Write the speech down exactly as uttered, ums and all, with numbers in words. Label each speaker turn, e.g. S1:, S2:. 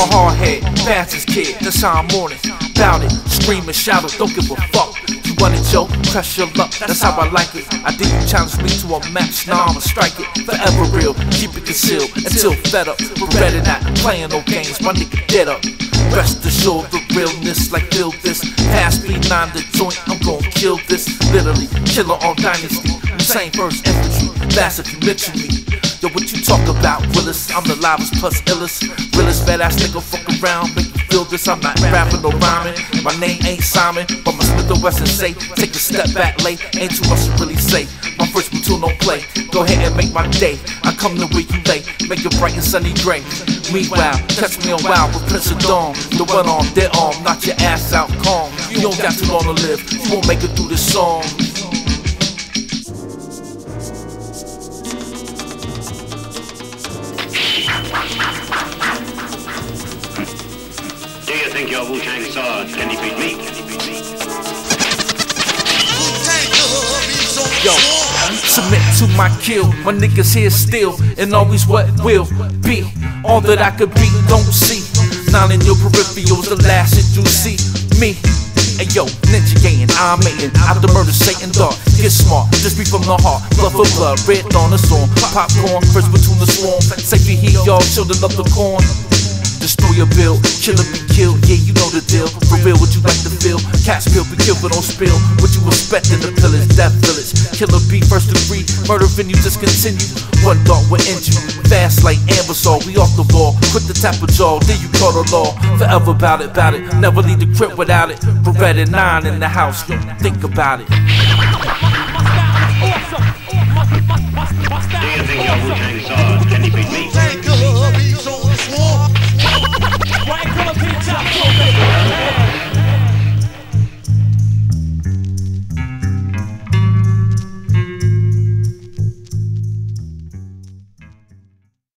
S1: a hard head, fastest kid, that's how I'm on it. Bout it, scream and shout it, don't give a fuck. You want it, Joe? Press your luck, that's how I like it. I dare you challenge me to a match, now I'ma strike it. Forever real, keep it concealed until fed up. Regret it not playing no games, my nigga dead up. Rest assured the realness, like feel this. Pass me nine the joint, I'm gon' kill this. Literally, killer on Dynasty. Same first infantry, last if you mention me. Yo, what you talk about, Willis? I'm the livest plus illest. Realest fat ass nigga, fuck around, make you feel this. I'm not rapping or rhyming. My name ain't Simon, but my Smith and Wesson say, take a step back late, ain't too much to really say. My first platoon don't play, go ahead and make my day. I come to where you lay, make it bright and sunny gray. Meanwhile, catch me on wild with Prince of Dawn. The one on dead arm, knock your ass out calm. You don't got too long to live, you won't make it through this song.
S2: Do you think your Wu-Tang sword can defeat me?
S1: Yo, submit to my kill. My niggas here still, and always what will be. All that I could be, don't see. Nine in your peripheral is the last that you see. Me. Hey yo, ninja gang, I'm making out the murder Satan dog. Get smart, just be from the heart. Blood for blood, red on the storm. Popcorn, first between the swarm. Safety heat, y'all children of the corn. Destroy your bill, killer be killed, yeah, you know the deal. For real, what you like to feel? Cats spill, be killed, but don't spill. What you expect in the pillage, death village. Killer be first degree, murder venue just continue. One dog will end you, fast like Ambassador. We off the ball, quick to tap a jaw, then you call the law. Forever about it, about it, never leave the crib without it. Beretta nine in the house, yo, think about it.
S2: Do you think your Wu-Tang sword can defeat me?